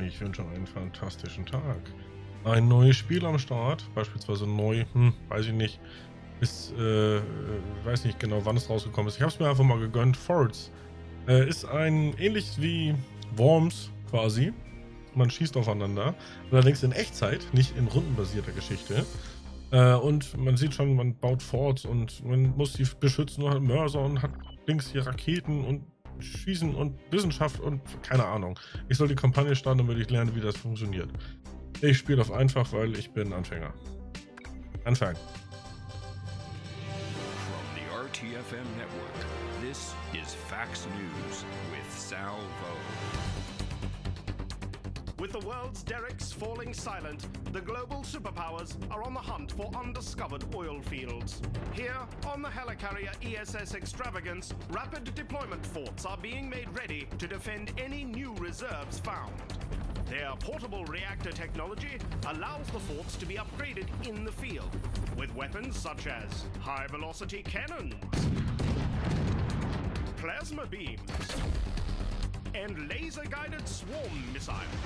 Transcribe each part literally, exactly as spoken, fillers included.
ich wünsche einen fantastischen Tag. Ein neues Spiel am Start, beispielsweise neu, hm, weiß ich nicht, ist, äh, weiß nicht genau, wann es rausgekommen ist. Ich habe es mir einfach mal gegönnt. Forts äh, ist ein, ähnlich wie Worms quasi. Man schießt aufeinander, allerdings in Echtzeit, nicht in rundenbasierter Geschichte. Äh, und man sieht schon, man baut Forts und man muss die beschützen und hat Mörser und hat links hier Raketen und Schießen und Wissenschaft und keine Ahnung. Ich soll die Kampagne starten, damit ich lerne, wie das funktioniert. Ich spiele auf einfach, weil ich bin Anfänger. Anfang. From the R T F M network, this is Fax News with Sal Vo. With the world's derricks falling silent, the global superpowers are on the hunt for undiscovered oil fields. Here, on the helicarrier E S S Extravagance, rapid deployment forts are being made ready to defend any new reserves found. Their portable reactor technology allows the forts to be upgraded in the field, with weapons such as high-velocity cannons, plasma beams, and laser-guided swarm missiles.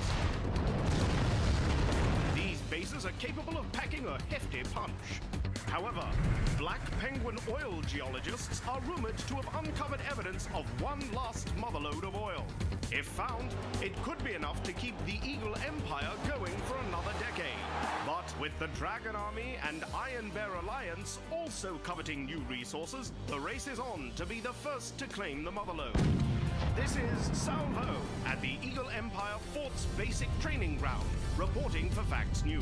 These bases are capable of packing a hefty punch. However, Black Penguin oil geologists are rumored to have uncovered evidence of one last motherlode of oil. If found, it could be enough to keep the Eagle Empire going for another decade. But with the Dragon Army and Iron Bear Alliance also coveting new resources, the race is on to be the first to claim the motherlode. This is Salvo at the Eagle Empire Fort's basic training ground, reporting for Facts News.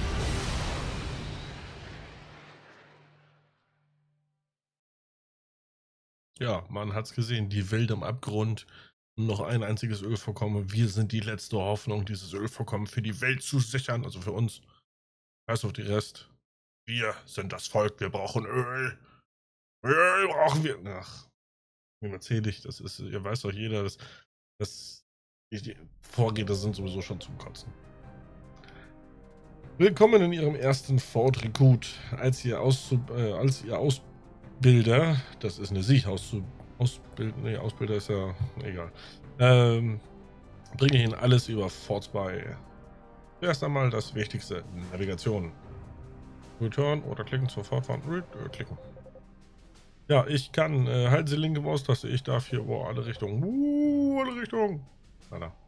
Ja, man hat's gesehen, die Welt am Abgrund. Noch ein einziges Ölvorkommen. Wir sind die letzte Hoffnung, dieses Ölvorkommen für die Welt zu sichern, also für uns. Scheiß auf die Rest. Wir sind das Volk, wir brauchen Öl. Öl brauchen wir. Ach, wie erzähle ich, das ist, ihr weiß doch jeder, dass, dass die, die Vorräte sind sowieso schon zum Kotzen. Willkommen in Ihrem ersten Fort Recruit. Als Ihr, Auszub äh, als ihr Ausbilder, das ist eine Sie, Auszub Ausbild nee, Ausbilder ist ja egal, ähm, bringe ich Ihnen alles über Forts bei. Erst einmal das Wichtigste, Navigation. Return oder klicken zur Fortfahren. Äh, klicken. Ja, ich kann, äh, halten Sie linke Maustaste, ich darf hier, boah, alle Richtungen, uh, alle Richtungen. Na da.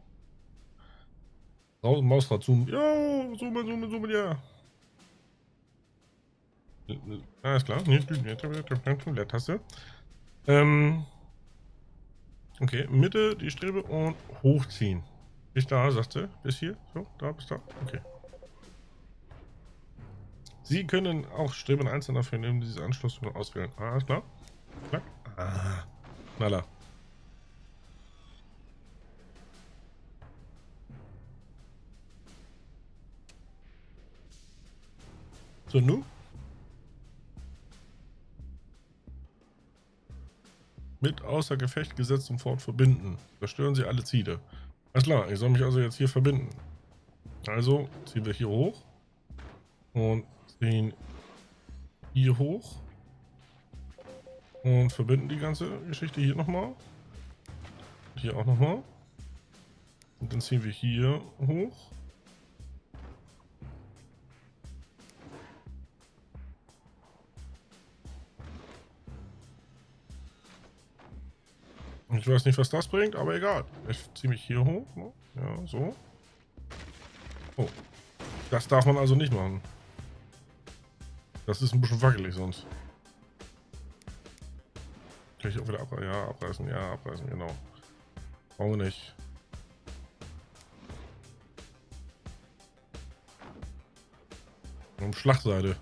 Mausrad zoomen, ja, zoomen, zoomen, zoomen, ja. Alles klar, Leertaste. Ähm, okay, Mitte die Strebe und hochziehen. Bis da, sagte, bis hier, so, da, bis da, okay. Sie können auch Streben einzeln dafür nehmen, diese Anschluss auswählen. Ah, alles klar. Klar. Ah, Knaller. So, nu? Mit außer Gefecht gesetztem Fort verbinden. Zerstören Sie alle Ziele. Alles klar, ich soll mich also jetzt hier verbinden. Also ziehen wir hier hoch. Und ziehen hier hoch. Und verbinden die ganze Geschichte hier nochmal. Hier auch nochmal. Und dann ziehen wir hier hoch. Ich weiß nicht, was das bringt, aber egal. Ich ziehe mich hier hoch. Ne? Ja, so. Oh. Das darf man also nicht machen. Das ist ein bisschen wackelig sonst. Kann ich auch wieder abreißen? Ja, abreißen. Ja, abreißen, genau. Brauchen wir nicht. Um Schlachtseite.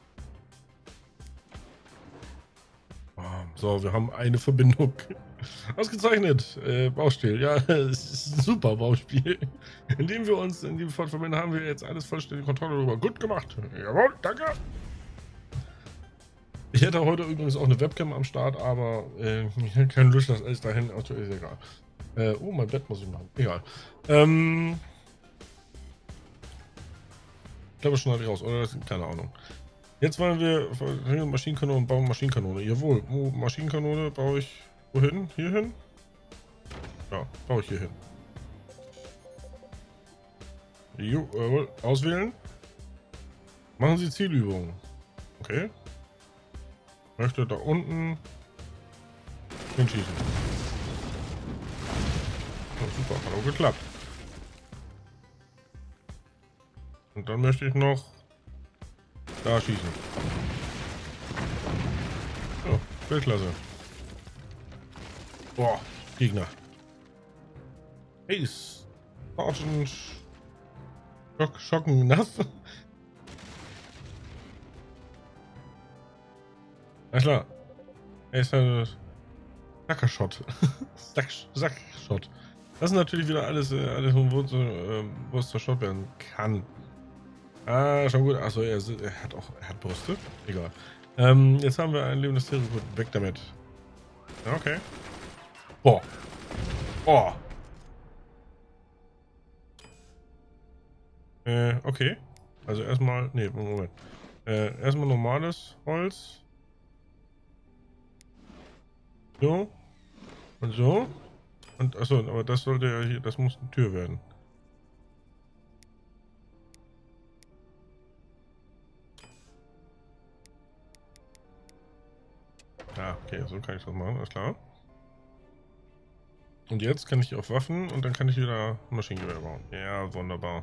So, wir haben eine Verbindung. Ausgezeichnet. Äh, Bauspiel. Ja, es ist ein super Bauspiel. Indem wir uns in die Fort verbinden, haben wir jetzt alles vollständige Kontrolle darüber. Gut gemacht. Jawohl, danke. Ich hätte heute übrigens auch eine Webcam am Start, aber äh, ich habe keine Lust, das alles dahin. Also ist egal. Äh, oh, mein Bett muss ich machen. Egal. Ähm, ich glaube, schon habe ich raus, oder? Keine Ahnung. Jetzt wollen wir Maschinenkanone und bauen Maschinenkanone. Jawohl. Oh, Maschinenkanone baue ich wohin? Hier hin? Ja, baue ich hier hin. Jo, jawohl. Auswählen. Machen Sie Zielübungen. Okay. Möchte da unten hinschießen. Oh, super, hat auch geklappt. Und dann möchte ich noch da schießen. Oh, Weltklasse. Boah, Gegner. Hey, Sergeant Schock, Schocken nass. Alles klar. Er ist ein Sackershot. Sack, Sackshot. Das ist natürlich wieder alles, alles wo, äh, wo es zerstört werden kann. Ah, schon gut. Achso, er, er hat auch, er hat Brüste. Egal. Ähm, jetzt haben wir ein lebendes Tier. Weg damit. Okay. Boah. Boah. Äh, okay. Also erstmal, nee, Moment. Äh, erstmal normales Holz. So. Und so. Und achso, aber das sollte ja hier, das muss eine Tür werden. Ah, okay, so kann ich das machen, alles klar. Und jetzt kann ich auf Waffen und dann kann ich wieder Maschinengewehr bauen. Ja, wunderbar.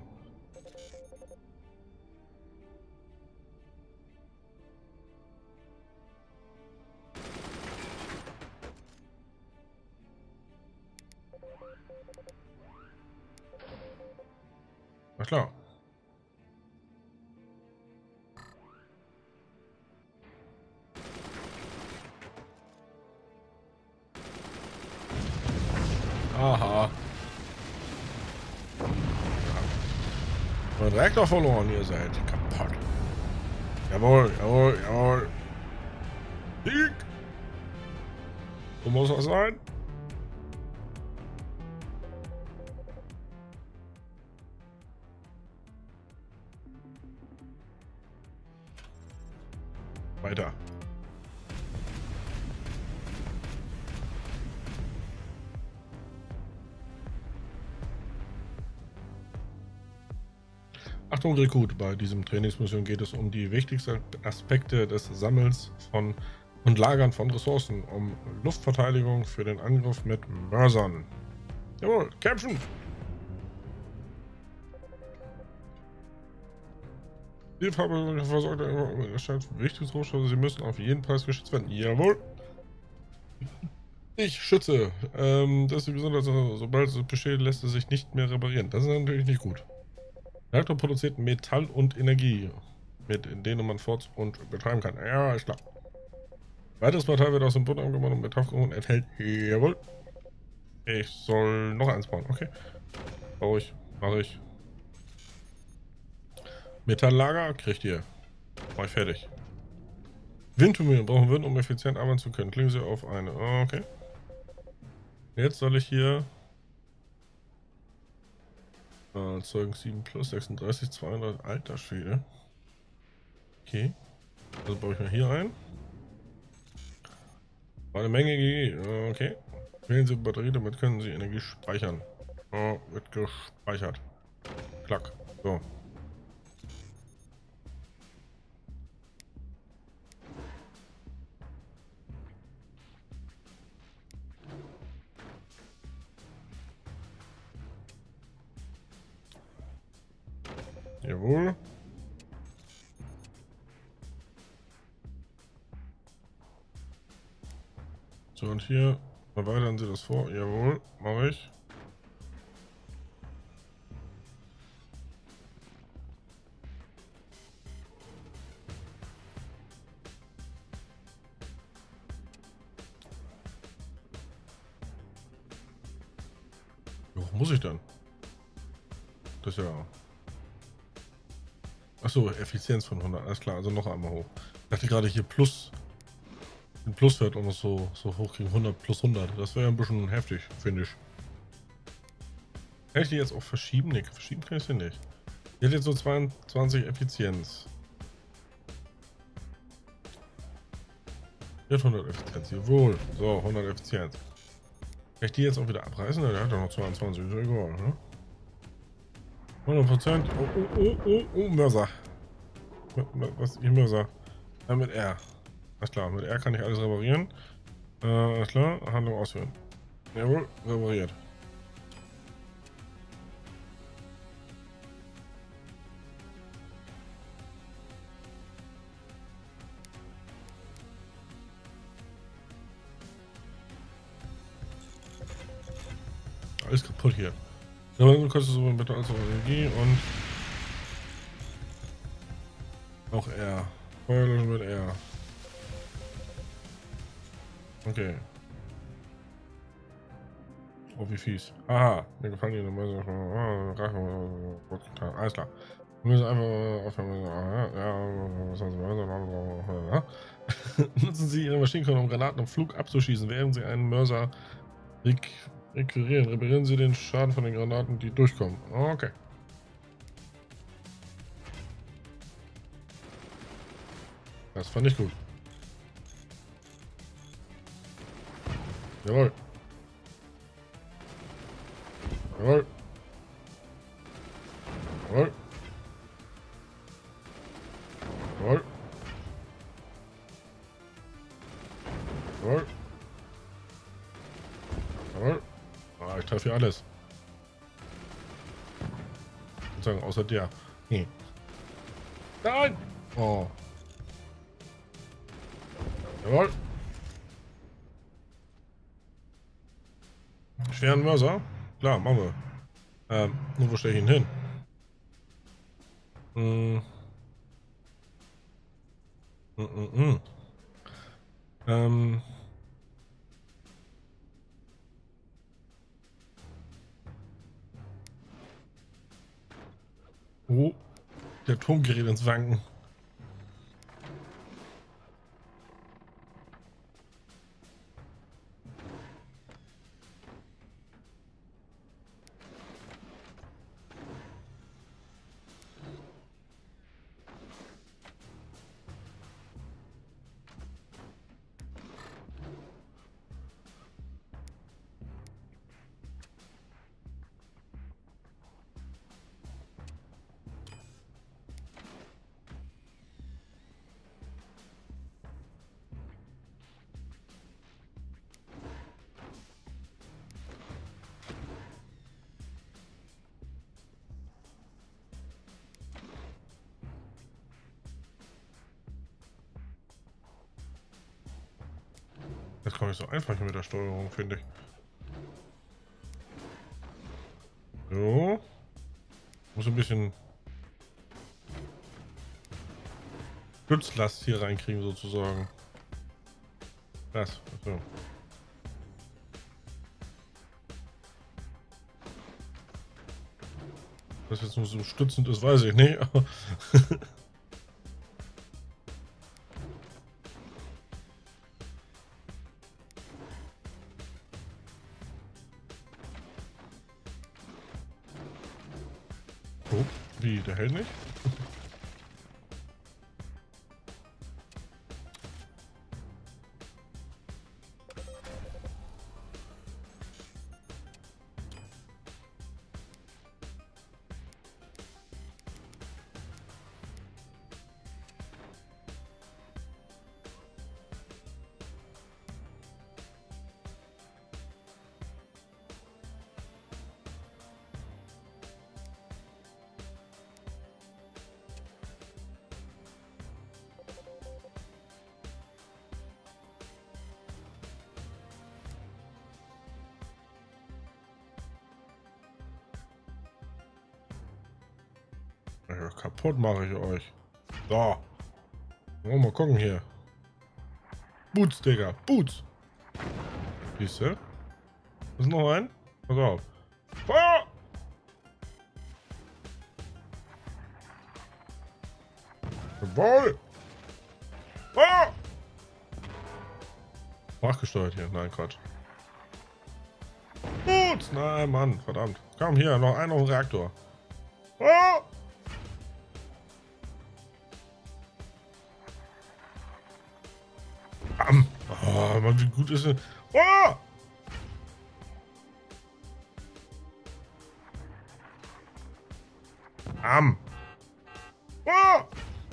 Na klar. Aha. Ja. Direkt noch verloren, ihr seid kaputt. Jawohl, jawohl, jawohl. Sieg! So muss das sein. Weiter. Achtung, Rekrut. Bei diesem Trainingsmission geht es um die wichtigsten Aspekte des Sammelns von und Lagern von Ressourcen, um Luftverteidigung für den Angriff mit Mörsern. Jawohl, kämpfen! Die Farbe versorgt erscheint wichtiges Rohstoff. Sie müssen auf jeden Preis geschützt werden. Jawohl! Ich schütze. Ähm, das ist die Besonderheit. Sobald es besteht, lässt es sich nicht mehr reparieren. Das ist natürlich nicht gut. Der Reaktor produziert Metall und Energie, mit denen man fort und betreiben kann. Ja, ist klar. Weiteres Metall wird aus dem Boden angebaut und Metall und enthält. Jawohl. Ich soll noch eins bauen. Okay. Baue ich. Mache ich. Metalllager kriegt ihr. Mach ich fertig. Windturbinen brauchen Wind, um effizient arbeiten zu können. Klingen Sie auf eine. Okay. Jetzt soll ich hier Erzeugen sieben plus sechsunddreißig, zweihundert, alter Schwede. Okay. Also baue ich mal hier ein. Eine Menge G G. Okay. Wählen Sie Batterie, damit können Sie Energie speichern. Oh, wird gespeichert. Klack. So. Jawohl. So, und hier erweitern Sie das vor. Jawohl, mache ich. Wie hoch muss ich dann? Das ist ja... Achso, Effizienz von hundert, alles klar, also noch einmal hoch. Ich dachte gerade hier plus, den Pluswert auch noch so, so hoch kriegen, hundert plus hundert. Das wäre ja ein bisschen heftig, finde ich. Kann ich die jetzt auch verschieben? Ne, verschieben kann ich sie nicht. Die hat jetzt so zweiundzwanzig Effizienz. Die hat hundert Effizienz, jawohl. So, hundert Effizienz. Kann ich die jetzt auch wieder abreißen? Der hat doch noch zweiundzwanzig, ist ja egal, ne? hundert Prozent. Oh, oh, oh, oh, oh, Mörser. Was, ihr Mörser? Ja, mit R. Alles klar, mit R kann ich alles reparieren. Äh, alles klar, Handlung ausführen. Jawohl, repariert. Alles kaputt hier. Ja, aber du kannst es so mit als Energie und auch R. Feuerlöschen mit R. Okay. Oh, wie fies. Aha, mir gefallen die Mäuse. Alles klar. Wir müssen einfach aufhören. Ja, was haben Sie? Nutzen Sie Ihre Maschinenkanonen, um Granaten im Flug abzuschießen, während Sie einen Mörser requirieren. Reparieren Sie den Schaden von den Granaten, die durchkommen. Okay. Das fand ich gut. Jawohl. Jawohl. Jawohl. Jawohl. Jawohl. Jawohl. Ah, ich treffe hier alles. Ich würde sagen, außer der. Nee. Nein! Oh. Jawohl. Schweren Mörser? Klar, machen wir. Ähm, nur wo stelle ich ihn hin? Hm. Mm -mm -mm. Ähm. Oh, der Turm gerät ins Wanken. Das kann nicht so einfach mit der Steuerung, finde ich. So. Muss ein bisschen Stützlast hier reinkriegen, sozusagen. Das. So. Das jetzt nur so stützend ist, weiß ich nicht. Oh, wie, der hält nicht? Ja, kaputt mache ich euch. So. Oh, mal gucken hier. Boots, Digga. Boots. Siehst du? Ist noch ein? Pass auf. Feuer! Jawohl! Feuer! Nachgesteuert hier. Nein, Quatsch. Boots! Nein, Mann. Verdammt. Komm, hier. Noch einen auf den Reaktor. Feuer! Oh, Mann, wie gut ist denn... Oh! Am. Ah!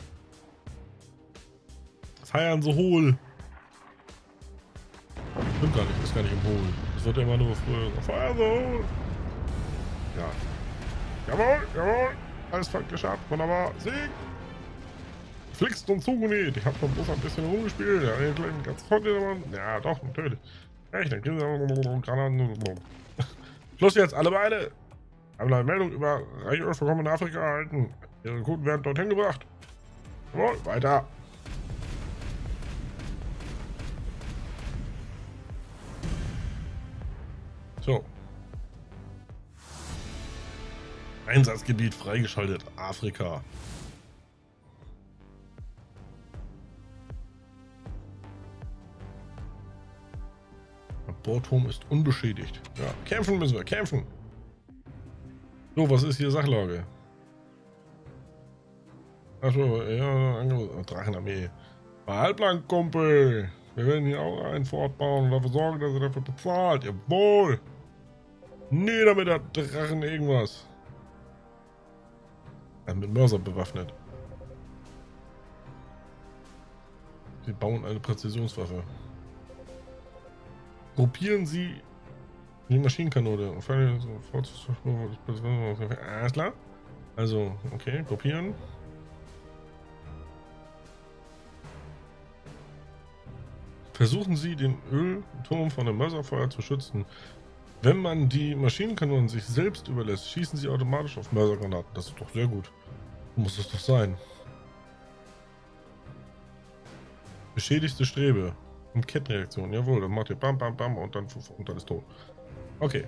Feiern so hohl. Stimmt gar nicht, ist gar nicht im Hohl. Das wird ja immer nur früher. Feiern so hohl. Ja. Jawohl, jawohl. Alles geschafft. Wunderbar. Sieg. Flixt und zugenäht. Ich habe schon bloß ein bisschen rumgespielt. Ja, einen kleinen ganz toll. Ja, doch, natürlich. Echt, dann kriegen wir. Schluss jetzt, alle beide. Haben eine Meldung über reiche Ölvorkommen in Afrika erhalten. Ihre Kunden werden dorthin gebracht. Jawohl, weiter. So. Einsatzgebiet freigeschaltet. Afrika. Der Bordturm ist unbeschädigt. Ja, kämpfen müssen wir, kämpfen. So, was ist hier Sachlage? Achso, ja, Angebot. Drachenarmee. Halblang, Kumpel. Wir werden hier auch einen fortbauen und dafür sorgen, dass er dafür bezahlt. Jawohl. Nieder mit der Drachen irgendwas. Ja, mit Mörser bewaffnet. Wir bauen eine Präzisionswaffe. Gruppieren Sie die Maschinenkanone. Alles klar. Also, okay, gruppieren. Versuchen Sie, den Ölturm von dem Mörserfeuer zu schützen. Wenn man die Maschinenkanonen sich selbst überlässt, schießen sie automatisch auf Mörsergranaten. Das ist doch sehr gut. Muss es doch sein. Beschädigte Strebe. Und Kettenreaktion. Jawohl, dann macht ihr bam, bam, bam und dann, und dann ist tot. Okay.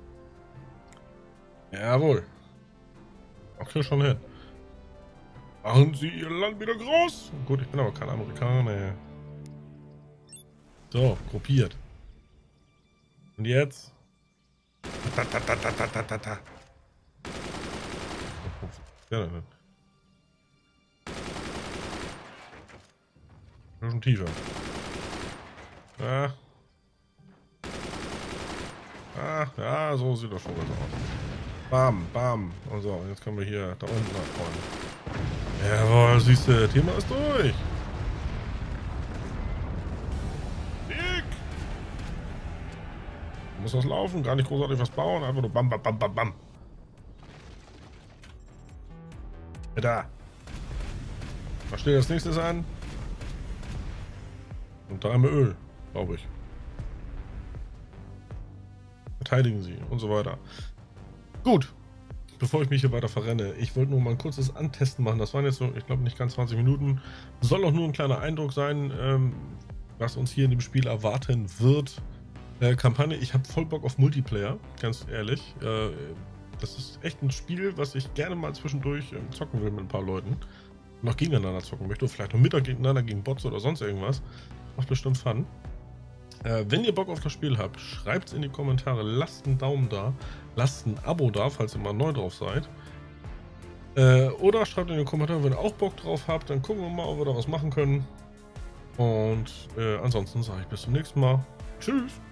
Jawohl. Okay, schon hin. Machen Sie Ihr Land wieder groß. Gut, ich bin aber kein Amerikaner. So, gruppiert. Und jetzt? Ta, ta, ta, ta, ta, ta, ta, ta. Ja, dann. Ein bisschen tiefer. Ja. Ah, ja, so sieht das schon besser aus. Bam, bam. Und so, jetzt können wir hier da unten nachfreuen. Jawohl, siehst du, Thema ist durch. Dick! Muss was laufen, gar nicht großartig was bauen, einfach nur bam, bam, bam, bam, bam. Ja, da. Was steht als nächstes an? Und da einmal Öl, glaube ich. Verteidigen Sie und so weiter. Gut. Bevor ich mich hier weiter verrenne, ich wollte nur mal ein kurzes Antesten machen. Das waren jetzt so, ich glaube, nicht ganz zwanzig Minuten. Soll auch nur ein kleiner Eindruck sein, ähm, was uns hier in dem Spiel erwarten wird. Äh, Kampagne, ich habe voll Bock auf Multiplayer, ganz ehrlich. Äh, das ist echt ein Spiel, was ich gerne mal zwischendurch äh, zocken will mit ein paar Leuten. Noch gegeneinander zocken möchte, vielleicht noch miteinander gegen Bots oder sonst irgendwas. Macht bestimmt Fun. Äh, wenn ihr Bock auf das Spiel habt, schreibt es in die Kommentare, lasst einen Daumen da, lasst ein Abo da, falls ihr mal neu drauf seid. Äh, oder schreibt in die Kommentare, wenn ihr auch Bock drauf habt, dann gucken wir mal, ob wir da was machen können. Und äh, ansonsten sage ich bis zum nächsten Mal. Tschüss!